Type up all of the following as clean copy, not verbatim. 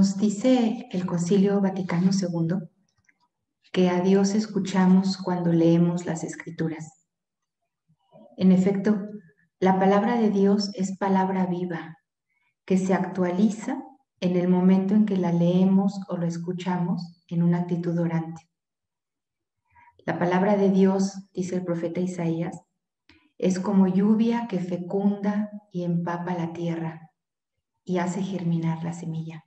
Nos dice el Concilio Vaticano II que a Dios escuchamos cuando leemos las Escrituras. En efecto, la palabra de Dios es palabra viva, que se actualiza en el momento en que la leemos o lo escuchamos en una actitud orante. La palabra de Dios, dice el profeta Isaías, es como lluvia que fecunda y empapa la tierra y hace germinar la semilla.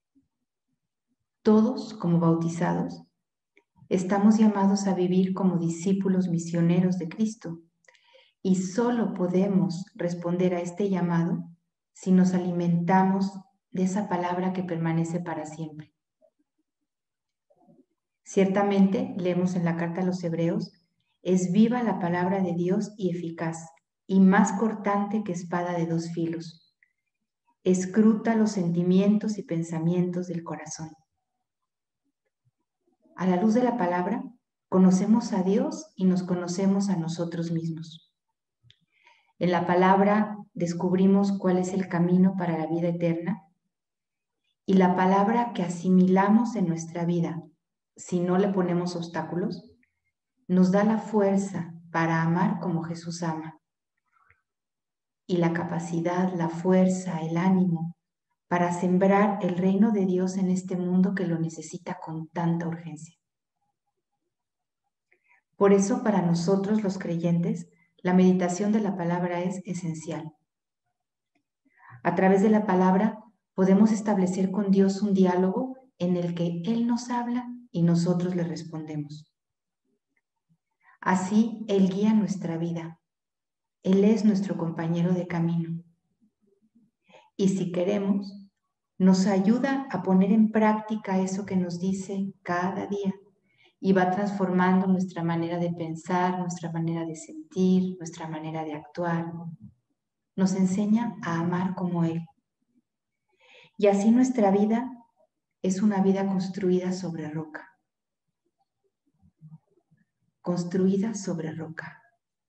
Todos, como bautizados, estamos llamados a vivir como discípulos misioneros de Cristo y solo podemos responder a este llamado si nos alimentamos de esa palabra que permanece para siempre. Ciertamente, leemos en la carta a los Hebreos, es viva la palabra de Dios y eficaz, y más cortante que espada de dos filos. Escruta los sentimientos y pensamientos del corazón. A la luz de la palabra, conocemos a Dios y nos conocemos a nosotros mismos. En la palabra descubrimos cuál es el camino para la vida eterna y la palabra que asimilamos en nuestra vida, si no le ponemos obstáculos, nos da la fuerza para amar como Jesús ama y la capacidad, la fuerza, el ánimo para sembrar el reino de Dios en este mundo que lo necesita con tanta urgencia. Por eso, para nosotros los creyentes, la meditación de la palabra es esencial. A través de la palabra podemos establecer con Dios un diálogo en el que Él nos habla y nosotros le respondemos. Así, Él guía nuestra vida. Él es nuestro compañero de camino. Y si queremos, nos ayuda a poner en práctica eso que nos dice cada día y va transformando nuestra manera de pensar, nuestra manera de sentir, nuestra manera de actuar. Nos enseña a amar como Él. Y así nuestra vida es una vida construida sobre roca. Construida sobre roca.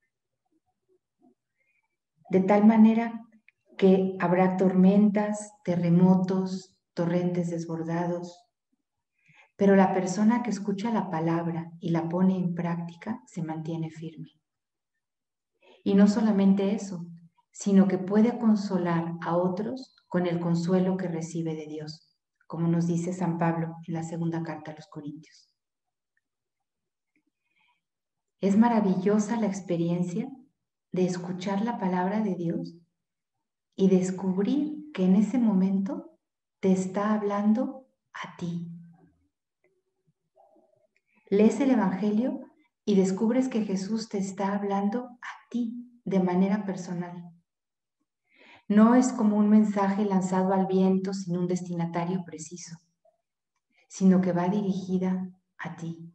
De tal manera que habrá tormentas, terremotos, torrentes desbordados, pero la persona que escucha la palabra y la pone en práctica se mantiene firme. Y no solamente eso, sino que puede consolar a otros con el consuelo que recibe de Dios, como nos dice San Pablo en la segunda carta a los Corintios. Es maravillosa la experiencia de escuchar la palabra de Dios y descubrir que en ese momento te está hablando a ti. Lees el Evangelio y descubres que Jesús te está hablando a ti de manera personal. No es como un mensaje lanzado al viento sin un destinatario preciso, sino que va dirigida a ti.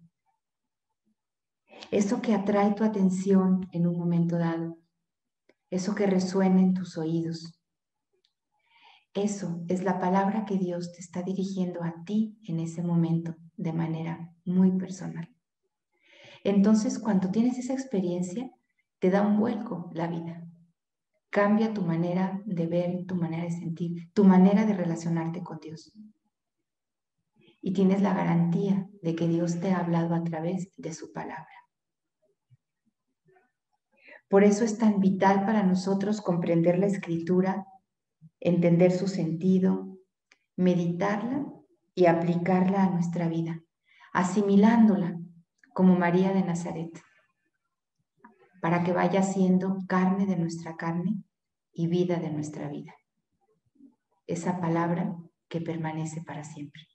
Eso que atrae tu atención en un momento dado, eso que resuena en tus oídos. Eso es la palabra que Dios te está dirigiendo a ti en ese momento de manera muy personal. Entonces, cuando tienes esa experiencia, te da un vuelco la vida. Cambia tu manera de ver, tu manera de sentir, tu manera de relacionarte con Dios. Y tienes la garantía de que Dios te ha hablado a través de su palabra. Por eso es tan vital para nosotros comprender la Escritura, entender su sentido, meditarla y aplicarla a nuestra vida, asimilándola como María de Nazaret, para que vaya siendo carne de nuestra carne y vida de nuestra vida. Esa palabra que permanece para siempre.